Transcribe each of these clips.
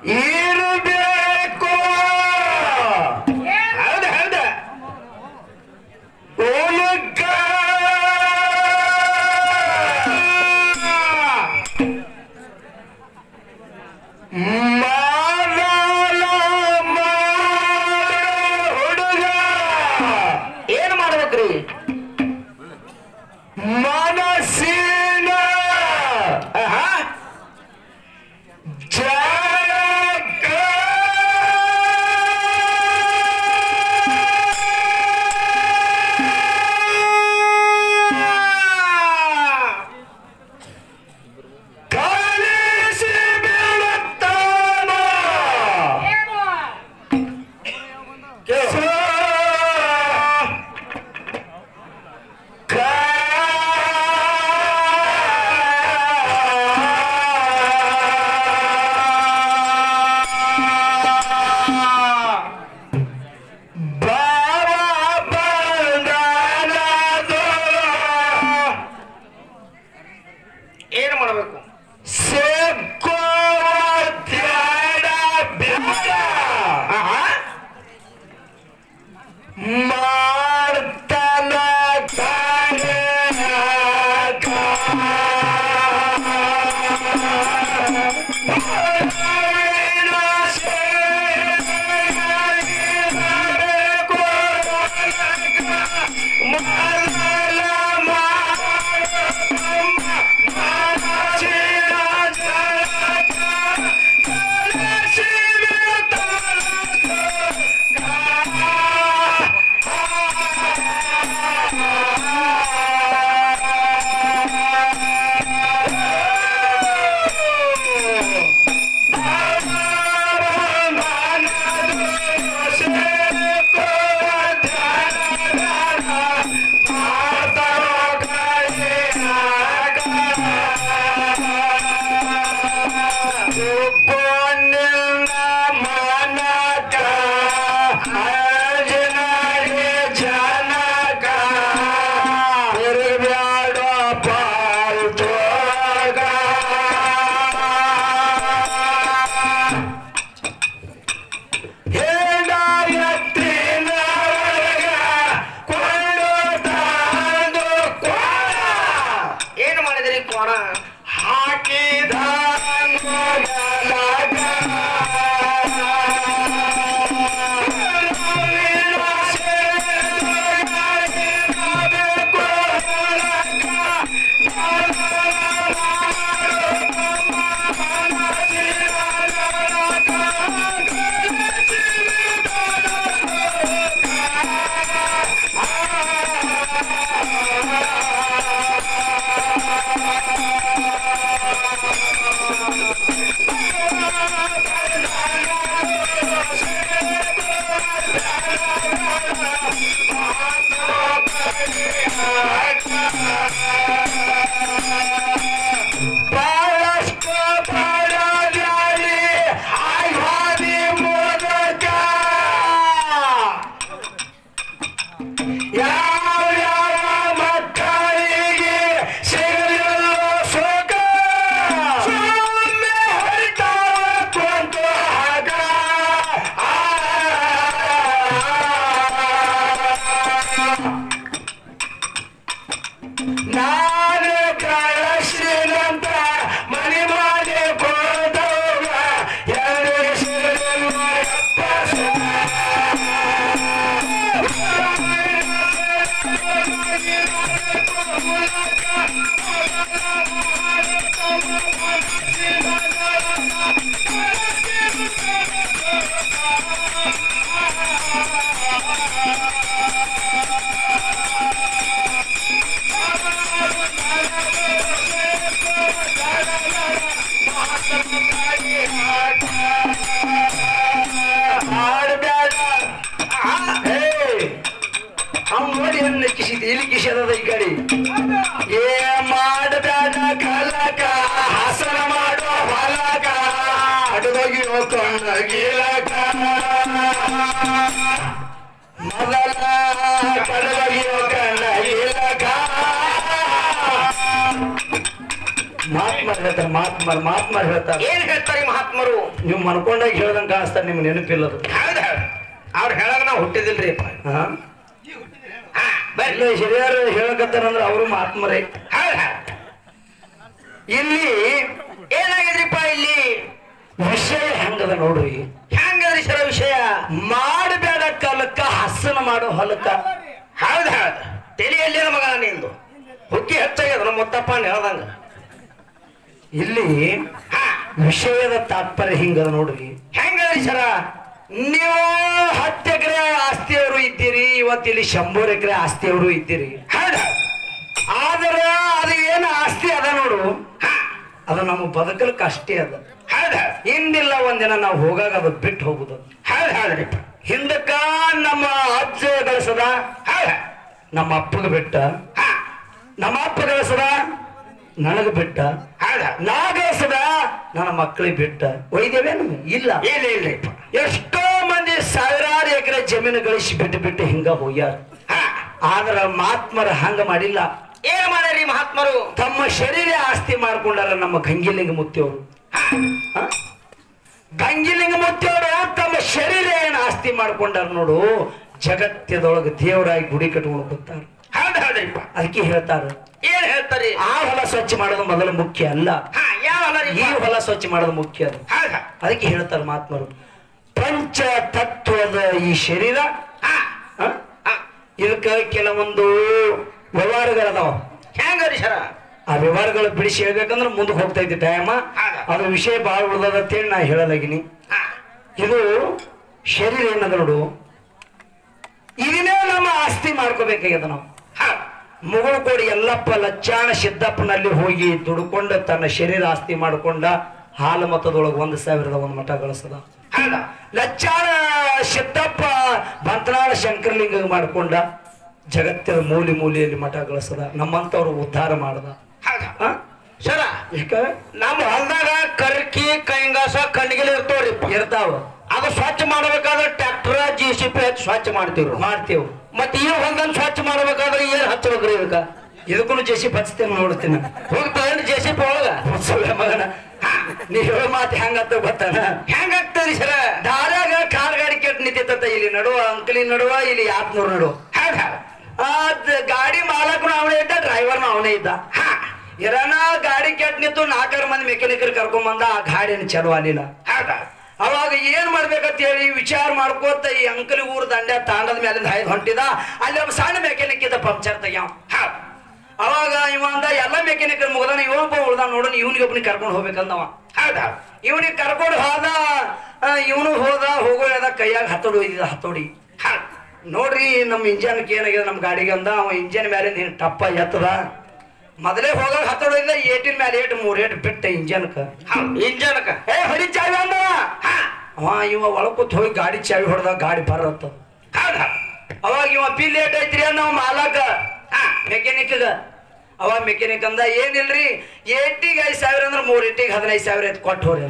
ಇರಬೇಕು. ಹೌದ ಹೌದ ಓಲಕ್ಕ ಮಾದಲ ಹುಡುಗ ಏನ್ ಮಾಡ್ಬೇಕ್ರಿ? ಮನಸ್ಸಿನ ಜಾಗ ಕಲಿಸಿ ಬೀಳುತ್ತಾನ. ಏನು ಮಾಡಬೇಕು? ಮಾಡ್ತಾನ ಮಹಾತ್ಮರು ಹೇಳ್ತಾರೆ, ಮಹಾತ್ಮರು ಹೇಳ್ತಾರೆ. ಏನ್ ಹೇಳ್ತಾರೆ ಮಹಾತ್ಮರು? ನೀವು ಮನ್ಕೊಂಡಾಗ ಹೇಳ್ದಂಗೆ ಕಾಣಿಸ್ತಾರೆ, ನಿಮ್ಗೆ ನೆನಪಿಲ್ಲದು. ಹೌದ ಅವ್ರು ಹೇಳಾಗ ನಾವು ಹುಟ್ಟಿದಿಲ್ರಿ. ಬರ್ಲಿ ಹಿರಿಯರು ಹೇಳಕತ್ತಾರಂದ್ರೆ ಅವರು ಮಹಾತ್ಮರೇ. ಹೌದ ಇಲ್ಲಿ ಏನಾಗಿದ್ರಿಪ್ಪ? ಇಲ್ಲಿ ವಿಷಯ ಹೆಂಗದ ನೋಡ್ರಿ. ಹೆಂಗದ್ರಿ ಸರ ವಿಷಯ? ಮಾಡಬೇಡ ಕಲಕ್ಕ ಹಸನ ಮಾಡೋ ಹೊಲಕ್ಕ. ಹೌದ ಹೌದ ತಲೆಯಲ್ಲಿನ ಮಗ ನಿಂದು ಹುಕ್ಕಿ ಹೆಚ್ಚಾಗ್ಯದ ನಮ್ಮ ಮುತ್ತಪ್ಪ ಹೇಳ್ದಂಗ. ಇಲ್ಲಿ ವಿಷಯದ ತಾತ್ಪರ್ಯ ಹಿಂಗದ ನೋಡ್ರಿ. ಹೆಂಗದ್ರಿ ಸರ? ನೀವು 10 ಎಕರೆ ಆಸ್ತಿಯವರು ಇದ್ದೀರಿ, ಇವತ್ತು ಇಲ್ಲಿ 100 ಎಕರೆ ಆಸ್ತಿಯವರು ಇದ್ದೀರಿ. ಹೌದ ಆದ್ರ ಅದು ಏನು ಆಸ್ತಿ ಅದ ನೋಡು, ಅದು ನಮ್ಮ ಬದುಕಲಕ್ಕೆ ಅಷ್ಟೇ ಅದ. ಹೌದ ಹಿಂದಿಲ್ಲ ಒಂದಿನ ನಾವು ಹೋಗಾಗ ಅದು ಬಿಟ್ಟು ಹೋಗುದು. ಹೌದ ಹೌದ್ರಿಪ್ಪ. ಹಿಂದಕ್ಕ ನಮ್ಮ ಅಜ್ಜ ಗಳಿಸದ, ನಮ್ಮ ಅಪ್ಪಗ ಬಿಟ್ಟ, ನಮ್ಮ ಅಪ್ಪ ಗಳಿಸದ ನನಗ ಬಿಟ್ಟ, ನಾ ಗಳಿಸದ ನನ್ನ ಮಕ್ಕಳಿಗೆ ಬಿಟ್ಟ. ಒಯ್ದೇವೇನು? ಇಲ್ಲ. ಇಲ್ರಿಪ್ಪ. ಎಷ್ಟೋ ಮಂದಿ ಸಾವಿರಾರು ಎಕರೆ ಜಮೀನು ಗಳಿಸಿ ಬಿಟ್ಟು ಹಿಂಗ ಹೋಗ್ಯಾರ. ಆದ್ರ ಮಹಾತ್ಮರ ಹಂಗ ಮಾಡಿಲ್ಲ. ಏನ್ ಮಾಡ್ಯಾರಿ ಮಹಾತ್ಮರು? ತಮ್ಮ ಶರೀರ ಆಸ್ತಿ ಮಾಡ್ಕೊಂಡಾರ. ನಮ್ಮ ಗಂಗಿಲಿಂಗ ಮುತ್ತಿಯವರು, ಗಂಗಿಲಿಂಗ ಮುತ್ತಿಯವರು ತಮ್ಮ ಶರೀರ ಏನ್ ಆಸ್ತಿ ಮಾಡ್ಕೊಂಡಾರ ನೋಡು, ಜಗತ್ತದೊಳಗೆ ದೇವರಾಗಿ ಗುಡಿ ಕಟ್ಕೊಂಡು ಬರ್ತಾರ. ಹೌದು ಹೌದ್ರಿಪ್ಪ. ಅದಕ್ಕೆ ಹೇಳ್ತಾರ, ಏನ್ ಹೇಳ್ತಾರೆ? ಆ ಹೊಲ ಸ್ವಚ್ಛ ಮಾಡೋದು ಮೊದಲು ಮುಖ್ಯ ಅಲ್ಲ, ಯಾವ ಈ ಹೊಲ ಸ್ವಚ್ಛ ಮಾಡೋದು ಮುಖ್ಯ ಅದ. ಅದಕ್ಕೆ ಹೇಳ್ತಾರ ಮಹಾತ್ಮರು, ಪಂಚ ತತ್ವದ ಈ ಶರೀರ, ಇದಕ್ಕ ಕೆಲವೊಂದು ವ್ಯವಹಾರಗಳದಾವ. ಹೆಂಗರಿ ಸರ? ಆ ವ್ಯವಹಾರಗಳು ಬಿಡಿಸಿ ಹೇಳ್ಬೇಕಂದ್ರೆ ಮುಂದಕ್ಕೆ ಹೋಗ್ತೈತಿ ಟೈಮ. ಅದ್ರ ವಿಷಯ ಬಹಳ ಉಳ್ದದ ಅಂತೇಳಿ ನಾ ಹೇಳಲಾಗಿನಿ. ಇದು ಶರೀರ ಏನದ ನೋಡು, ಇದನ್ನೇ ನಮ್ಮ ಆಸ್ತಿ ಮಾಡ್ಕೋಬೇಕಾಗ್ಯದ. ನಾವು ಮುಗುಳ್ಕೋಡಿ ಯಲ್ಲಪ್ಪ ಲಚ್ಚಾಣ ಸಿದ್ದಪ್ಪನಲ್ಲಿ ಹೋಗಿ ದುಡ್ಕೊಂಡು ತನ್ನ ಶರೀರ ಆಸ್ತಿ ಮಾಡ್ಕೊಂಡ. ಹಾಲು ಮತದೊಳಗೆ 1,000 ಮಠ ಗಳಿಸದ. ಲಚ್ಚಾಣ ಸಿದ್ದಪ್ಪ ಬಂತನಾಳ ಶಂಕರಲಿಂಗ ಮಾಡ್ಕೊಂಡ. ಜಗತ್ತಿನ ಮೂಲೆಯಲ್ಲಿ ಮಠ ಗಳಿಸದ. ನಮ್ಮಂತವ್ರು ಉದ್ಧಾರ ಮಾಡದ. ಸರ ಯಾಕ ನಮ್ಮ ಹೊಲದಾಗ ಕರ್ಕಿ ಕೈಂಗಾಸ ಕಣ್ಣಿಗೆ ಇರ್ತಾವ. ಅದು ಸ್ವಚ್ಛ ಮಾಡ್ಬೇಕಾದ್ರೆ ಟ್ರ್ಯಾಕ್ಟರ್ JCB ಹಚ್ಚಿ ಸ್ವಚ್ಛ ಮಾಡ್ತೇವ್. ಮತ್ತೆ ಈ ಹೊಲದಲ್ಲಿ ಸ್ವಚ್ಛ ಮಾಡ್ಬೇಕಾದ್ರೆ ಏನ್ ಹಚ್ಚಬೇಕ್ರಿ? ಇದಕ್ಕ ಇದಕ್ಕೂ JCB ಹಚ್ತೇನೆ ನೋಡ್ತೀನಿ. ಹೋಗ್ತಾವೇನ್ರಿ JCB ಒಳಗ? ಮಗನ ನೀ ಹೇಳೋ ಮಾತು ಹೆಂಗತ್ತ ಗೊತ್ತಾನ? ಹೆಂಗಾಗ್ತದ್ರಿ ಸರ? ದಾರ್ಯಾಗ ಕಾರ್ ಗಾಡಿ ಕೆಟ್ಟ ನಿಂತಿತ್ತ. ಇಲ್ಲಿ ನಡುವ ಅಂಕಲಿ ನಡುವ, ಇಲ್ಲಿ 500 ನಡುವ. ಗಾಡಿ ಮಾಲಕನು ಅವನೇ ಇದ್ದ, ಡ್ರೈವರ್ನು ಅವನೇ ಇದ್ದ. ಇರಾನ ಗಾಡಿ ಕೆಟ್ಟ ನಿಂತು 4 ಮಂದಿ ಮೆಕ್ಯಾನಿಕರ್ ಕರ್ಕೊಂಡ್ ಬಂದ. ಆ ಗಾಡಿನ ಚಲೋ ಅಲ್ಲಿಲ್ಲ. ಅವಾಗ ಏನ್ ಮಾಡ್ಬೇಕಂತ ಹೇಳಿ ವಿಚಾರ ಮಾಡ್ಕೋತ ಈ ಅಂಕಲಿ ಊರ್ ದಂಡ್ಯ ತಾಂಡದ ಮೇಲಿಂದ ಹಾಯ್ದು ಹೊಂಟಿದ. ಅಲ್ಲಿ ಒಬ್ಬ ಸಣ್ಣ ಮೆಕ್ಯಾನಿಕ್ ಇದ್ದ, ಪಂಕ್ಚರ್ ತೆಗ್ಯಾವ. ಅವಾಗ ಇವ ಅಂದ, ಎಲ್ಲ ಮೆಕ್ಯಾನಿಕರ್ ಮುಗದಾನ, ಇವನೊಬ್ಬ ಉಳ್ದ ನೋಡೋಣ, ಇವನಿಗೆ ಒಬ್ಬನಿಗೆ ಕರ್ಕೊಂಡು ಹೋಗ್ಬೇಕಂದವ. ಇವನಿಗೆ ಕರ್ಕೊಂಡು ಹೋದ. ಇವನು ಹೋಗೋ ಹೇಳ್ದ, ಕೈಯಾಗ ಹತ್ತೋಡಿ ನೋಡ್ರಿ ನಮ್ಮ ಇಂಜನ್ಗೆ ಏನಾಗಿದೆ ನಮ್ಮ ಗಾಡಿಗೆ ಅಂದ. ಅವ ಇಂಜನ್ ಮೇಲೆ ಟಪ್ಪ ಎತ್ತದ. ಮೊದಲೇ ಹೋದಾಗ ಹತ್ತೋಡಿಲ್ಲ, 18 ಮೇಲೆ 3 ಏಟ್ ಬಿಟ್ಟ ಇಂಜನ್ಕ. ಹೊಡಿ ಚಾವಿ ಅಂದ. ಇವ ಒಳಕೂತ್ ಹೋಗಿ ಗಾಡಿ ಚಾವಿ ಹೊಡೆದ. ಗಾಡಿ ಬರತ್ತ. ಅವಾಗ ಇವ ಪಿ ಲೇಟ್ ಐತ್ರಿ ನಾವು ಮಾಲಕ ಮೆಕ್ಯಾನಿಕ್ಗ. ಅವಾಗ ಮೆಕ್ಯಾನಿಕ್ ಅಂದ, ಏನಿಲ್ರಿ 80ಗೆ 5,000 ಅಂದ್ರೆ 3 ಏಟಿಗೆ 15,000 ಎತ್ ಕೊಟ್ಟು ಹೋರಿ.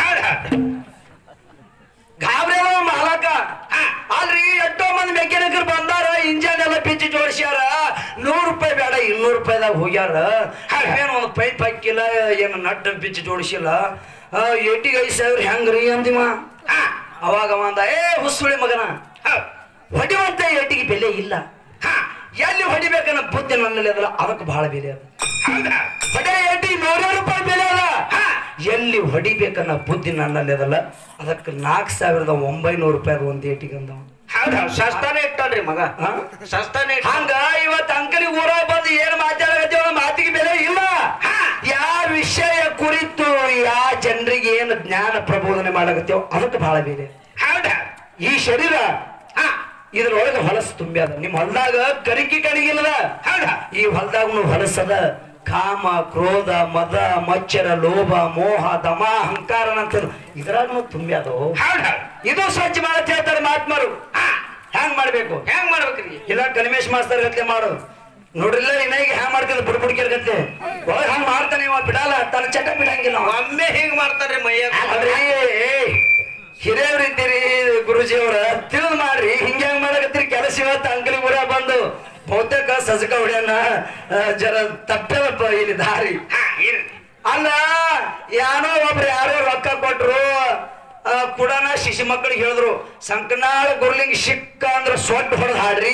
ಗಾಬ್ರಿ ಮಾಲಕ. ಅಲ್ರಿ ಎಷ್ಟೋ ಮಂದಿ ಮೆಕ್ಯಾನಿಕರು ಬಂದಾರ, ಇಂಜನ್ ಎಲ್ಲ ಪಿಚ್ಚಿ ಜೋಡಿಸ್ಯಾರ. 100 ರೂಪಾಯಿ ಬೇಡ 200 ರೂಪಾಯಿದಾಗ ಹೋಗ್ಯಾರ. ಏನು ಒಂದು ಪೈಪ್ ಹಾಕಿಲ್ಲ, ಏನು ನಟ್ ಪಿಚ್ಚಿ ಜೋಡಿಸಿಲ್ಲ. 80ಗೆ 5,000 ಹೆಂಗ್ರಿ ಅಂದಿವ. ಅವಾಗ ಅಂದ, ಹುಸುಳಿ ಮಗನ, ಹೊಡಿವಂತ 80ಗೆ ಬೆಲೆ ಇಲ್ಲ. ಎಲ್ಲಿ ಹೊಡಿಬೇಕನ್ನ ಬುದ್ಧಿ ನನ್ನಲ್ಲಿ ಅದಲ್ಲ, ಅದಕ್ಕೆ ಬಹಳ ಬೆಲೆ ಅದ. ಹೊಡೆ 80 100 ರೂಪಾಯಿ ಬೆಲೆ ಅದ. ಎಲ್ಲಿ ಹೊಡಿಬೇಕನ್ನ ಬುದ್ಧಿ ನನ್ನಲ್ಲಿ ಅದಲ್ಲ, ಅದಕ್ಕೆ 4,900 ರೂಪಾಯಿ ಒಂದು ಏಟಿಗೆ ಅಂದವ. ಸಸ್ತಾನೆ ಇಟ್ಟಲ್ರಿ ಮಗ, ಸಸ್ತಾನೆ. ಹಂಗ ಇವತ್ತು ಅಂಕಲಿ ಊರ ಬಂದು ಏನ್ ಮಾತಾಡಕತ್ತೀವ, ಮಾತಿಗೆ ಬೆಲೆ ಇಲ್ಲ. ಯಾವ ವಿಷಯ ಕುರಿತು ಯಾವ ಜನರಿಗೆ ಏನು ಜ್ಞಾನ ಪ್ರಬೋಧನೆ ಮಾಡಕತ್ತೇವ ಅದಕ್ಕೆ ಬಹಳ ಬೆಲೆ. ಈ ಶರೀರ ಇದ್ರೊಳಗೆ ಹೊಲಸು ತುಂಬಿ ಅದ. ನಿಮ್ ಹೊಲದಾಗ ಕರಿಕಿ ಕಣಿಗಿಲ್ಲದ. ಈ ಹೊಲದಾಗ ಹೊಲಸದ. ಕಾಮ, ಕ್ರೋಧ, ಮದ, ಮಚ್ಚರ, ಲೋಭ, ಮೋಹ, ದಮ, ಅಹಂಕಾರ ಅಂತ ಇದ್ರಾಗ ತುಂಬಿ ಅದವು. ಇದು ಸ್ವಚ್ಛ ಮಾಡತ್ ಹೇಳ್ತಾರೆ ಮಹಾತ್ಮರು. ಹೆಂಗ್ ಮಾಡ್ಬೇಕು ಇಲ್ಲ ಕಲ್ಮೇಶ್ ಮಾಸ್ತರ್ ಗತ್ಲೆ ಮಾಡು ನೋಡ್ರಿಲ್ಲ. ಇನ್ನೀಗ ಹ್ಯಾಂಗ್ ಮಾಡ್ತಿದ್ ಬುಡ್ಬುಡ್ಕಿರ್ ಗತ್ಲೆ ಒಳಗೆ ಹಂಗ್ ಮಾಡ್ತಾನೆ. ಇವ ಬಿಡಲ್ಲ, ತನ್ನ ಚಟ ಬಿಡಂಗಿಲ್ಲ. ಒಮ್ಮೆ ಹಿಂಗ್ ಮಾಡ್ತಾರ್ರಿ ಮೈಯ. ಹಿರಿಯವ್ರು ಇದ್ದೀರಿ ಗುರುಜಿಯವ್ರ, ತಿಳಿದ್ ಮಾಡ್ರಿ. ಹಿಂಗ ಹೆಂಗ್ ಮಾಡಕತ್ತೀರಿ ಕೆಲಸ. ಇವತ್ತು ಅಂಕಲಿ ಊರ ಬಂದು ಬಹುತೇಕ ಸಜಕ ಹೊಡ್ಯಾನ ಜರ ತಪ್ಪೇದಪ್ಪ ಇಲ್ಲಿ ದಾರಿ. ಅಲ್ಲ ಯಾರೋ ಒಬ್ರು ಯಾರೋ ರೊಕ್ಕ ಕೊಟ್ರು ಕುಡನ ಶಿಶು ಮಕ್ಕಳಿಗೆ ಹೇಳಿದ್ರು ಸಂಕನಾಳ ಗುರ್ಲಿಂಗ್ ಶಿಕ್ಕ ಅಂದ್ರ ಸೊಟ್ಟು ಹೊಡೆದ್ ಹಾಡ್ರಿ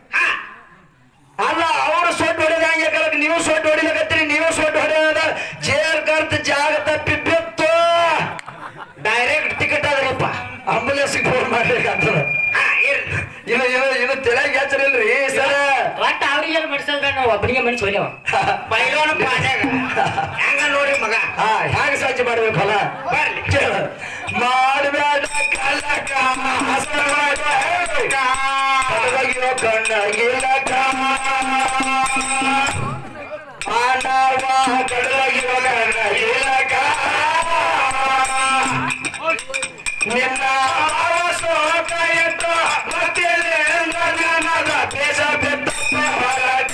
ಅಲ್ಲ ಅವ್ರು ಸೊಟ್ಟು ಹೊಡೆದ ಹಂಗೆ ನೀವು ಸೊಟ್ಟು ಹೊಡಿಲಕತ್ತೀರಿ ನೀವು ಸೊಟ್ಟು ಹೊಡೆಯೋದ ಜೇರ್ ಕರ್ತ ಜಾಗ ತಪ್ಪಿ ಬಿತ್ತು ಡೈರೆಕ್ಟ್ ಟಿಕೆಟ್ ಅದ್ರಪ್ಪ ಆಂಬುಲೆನ್ಸ್ ಫೋನ್ ಮಾಡ್ಲಿಕ್ಕಂತ ಇದು ತೆಲಾಗಿ ಹಚ್ಚರಿಲ್ರಿ ಸರ್ ಒಟ್ಟ ಅವ್ರಿಗೆ ಮನ್ಸಂದ್ರ ನಾವು ಒಬ್ಬನಿಗೆ ಮನ್ಸು ಹೋಗ್ಯವ ಬೈಲೋನ ಪಾಡ್ಯಾಗ ಹೆಂಗ ನೋಡಿ ಮಗ ಹ್ಯಾಂಗ ಸ್ವಚ್ಛ ಮಾಡ್ಬೇಕಲ್ಲ ಬರ್ಲಿ ಕೇಳ ಮಾಡಬೇಡ ಕಲಕ ಹಸರಾಗ ಕಲಗಿರೋ ಕಣ್ಣಗಿಲಕ ಮಾನವ ಕಡಲಗಿರೋ ಕಣ್ಣಗಿಲಕ ನಿನ್ನ ಸೋಕಾಯಿತು ಮತ್ತೆ ಜನದ ದೇಶ ಬೆತ್ತಪ್ಪ ಹೊರಟ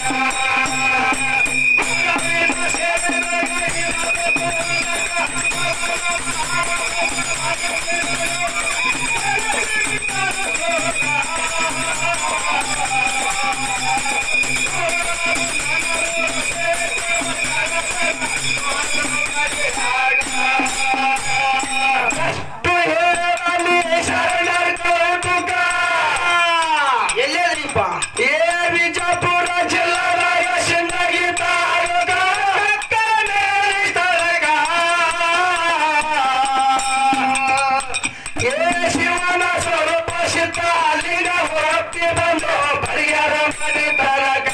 ಎಲ್ಲೇದ್ರಿಪ್ಪ ಏ ಬಿಜಾಪುರ ಜಿಲ್ಲಾದಾಗ ಸಿಂದಗಿ ತಾಲೂಕ ಸ್ಥಳಗ ಏ ಶಿವನ ಸ್ವರೂಪ ಸಿದ್ಧ ಅಲ್ಲಿಗ ಹೊರತಿ ಬಂದು ಪರಿಹಾರ ಮನೆ ತರಗ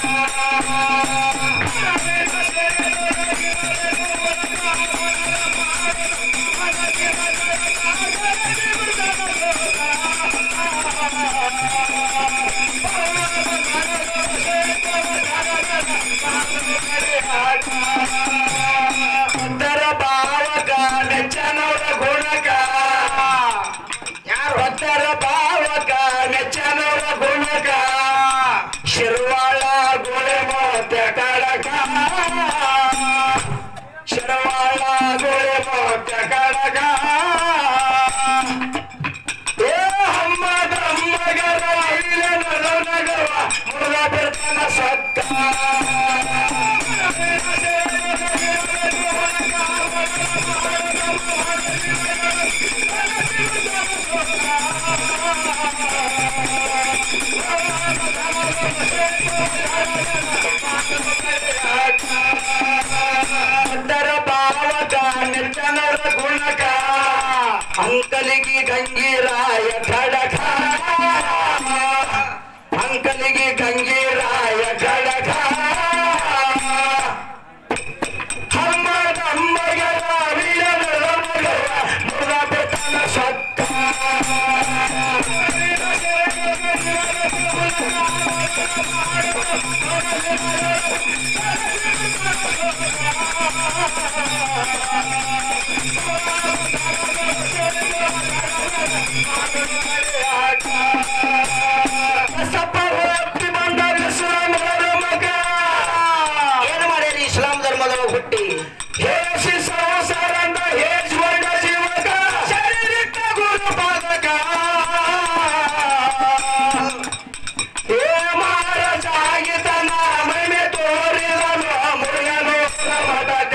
ಉತ್ತರ ಭಾವಕ ನೆಚ್ಚನವರ ಗುಣಕ ಯಾರು ಉತ್ತರ ಭಾವಕ ನೆಚ್ಚನವರ ಗುಣಕ ಶಿರ್ವಾಳ ಗುಳೆ ಮೋತ್ಯ ಕಡಕ ಶಿರ್ವಾಳ ಗುಳೆ ಮೋತ್ಯ ಕಡಕ ಏ ಹಮ್ಮದ ಅಮ್ಮಗರ ಇಲ್ಲಿ ನಗವ ಮುರುಗ ಬಿಡ್ತಾನ ಸತ್ತ ಉತ್ತರ ಭಾವಕ ನಿರ್ಜನರ ಗುಣಕ ಅಂಕಲಿಗಿ ಗಂಗೀರಾಯ ಖಡಕ ಅಂಕಲಿಗಿ ಗಂಗೀರಾಯ ಖಡಕ ಹಮ್ಮದ ಅಮ್ಮಗರ ವೀರನ ಮುರುಗ ಬೆತ್ತನ ಸತ್ತ ಏನು ಮಾಡ್ಯಾರಿ ಇಸ್ಲಾಂ ಧರ್ಮದವ ಹುಟ್ಟಿ ಹೇಸಿ ಸಂಸಾರ ಅಂತ ಹೇಸುವಂತ ಜೀವಕ ಶರೀರಕ್ಕ ಗುರು ಪಾದಕ ಹೇ ಮಹಾರಾಜ ಆಗಿತನ ಮೈಮೆ ತೋರಿದನು ಮುರುಗನು ಮದಕ